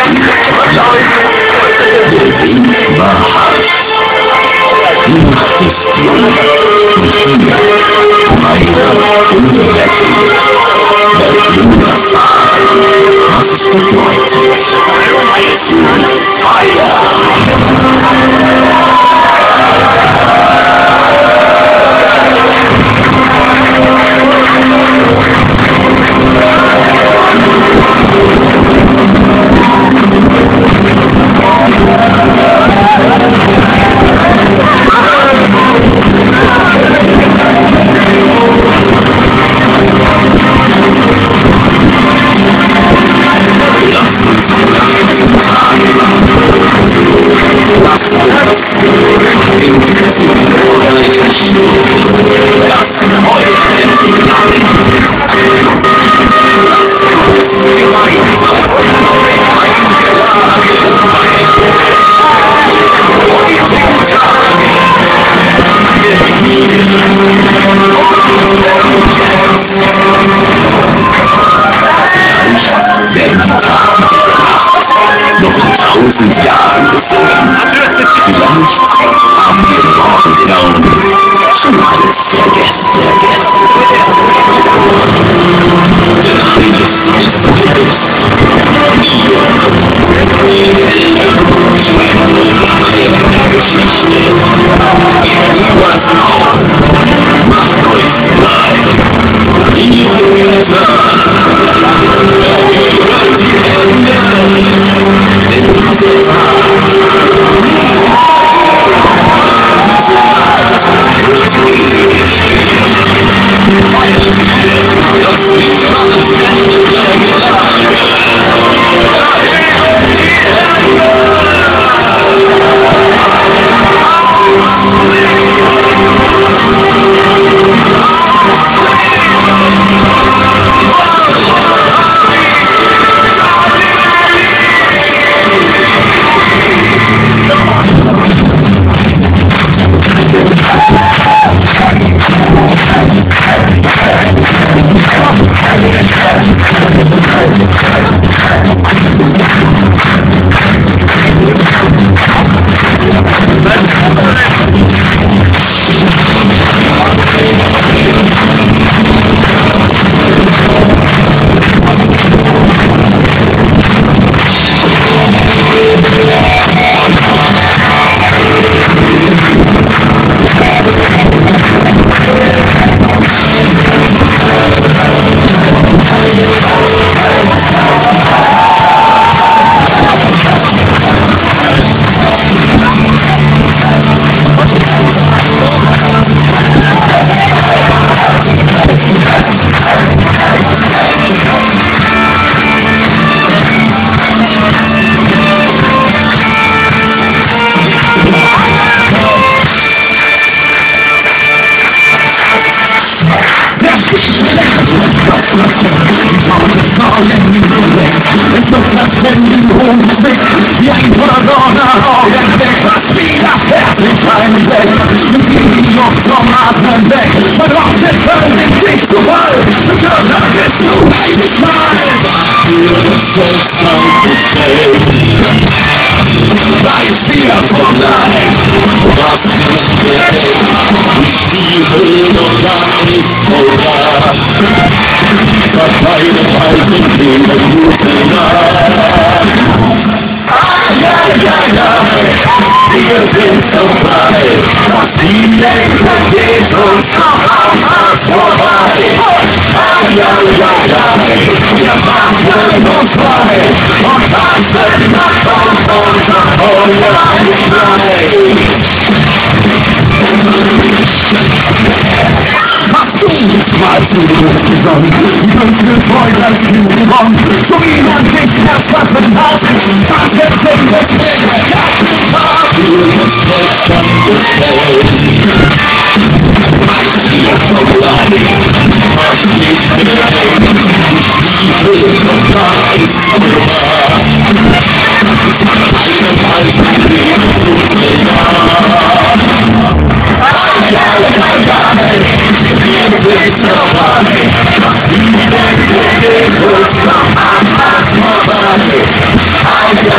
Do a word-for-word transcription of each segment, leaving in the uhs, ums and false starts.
I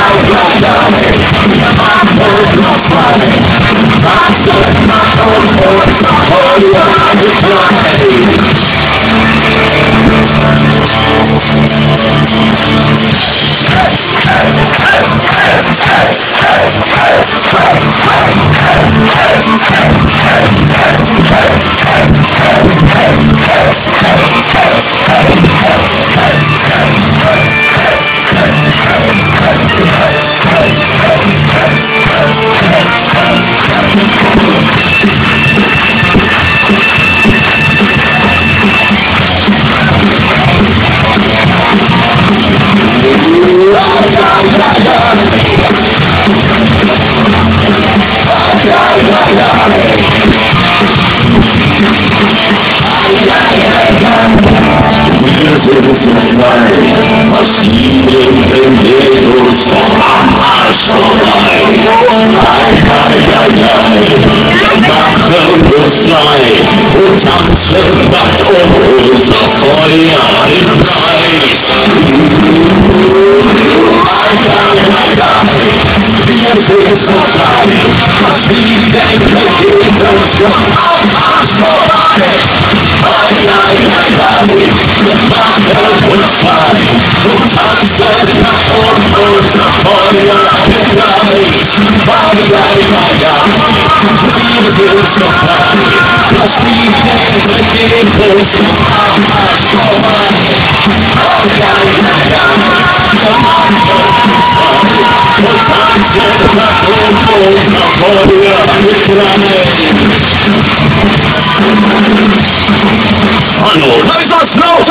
und tanzen wach um unser Feuer im Kreis. Wir sind so frei, was wie denken, geht uns schon auf Arsch vorbei. Nein, nein, nein, nein, wir machen uns frei und tanzen wach um unser Feuer im Kreis. Nein, nein, nein, nein, wir sind so frei, was wie denken, geht uns schon auf Arsch vorbei. Nein, nein, nein, nein, wir machen uns frei. Und tanzen nach oben nach Feuer mit Flammen. Hallo, da ist das Laut!